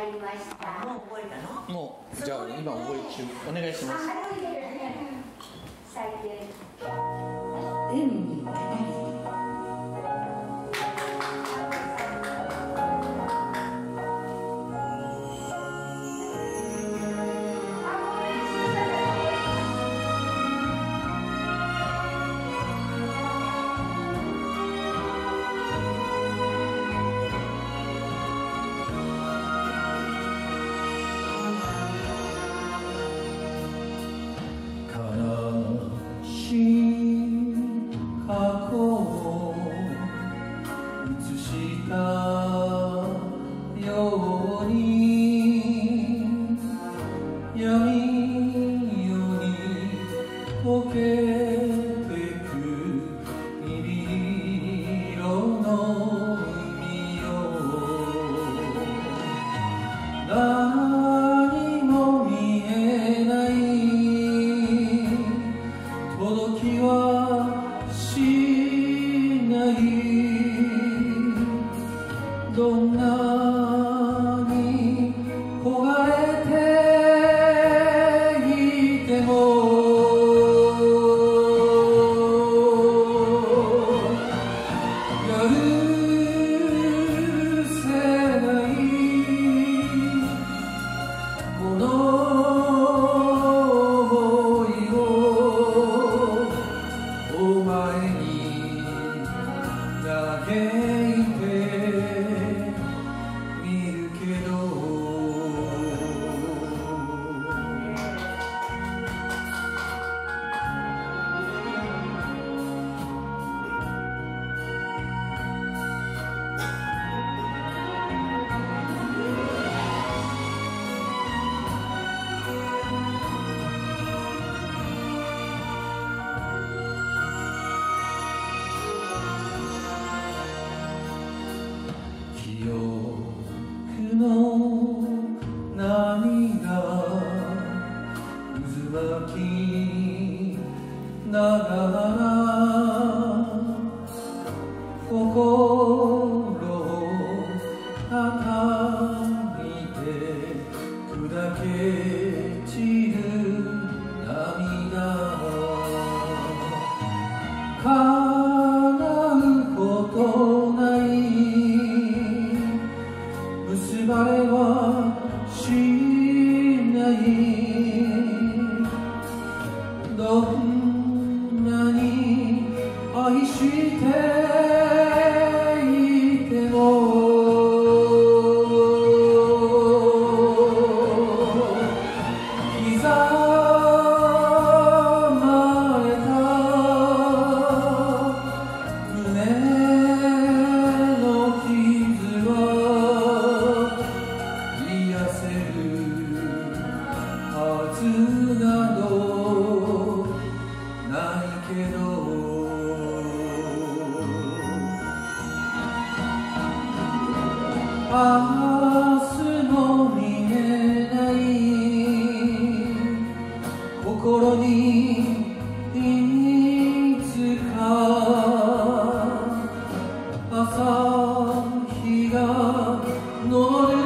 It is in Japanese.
入りました。 もう覚えたの？ もうじゃあ今覚え中お願いします。 最低。 海に渡り過去を映したように闇夜に溶けてく虹色の海よ何も見えない届きはしないどんなに焦がれていても許せないこの想いをお前に嘆いてみるけど記憶の波が渦巻きながら心を叩いて砕け散る涙叶うことない結ばれはしないどんなに愛していても刻まれた胸の傷は癒せるはずなどないけど明日も見えない心にいつか朝日が昇る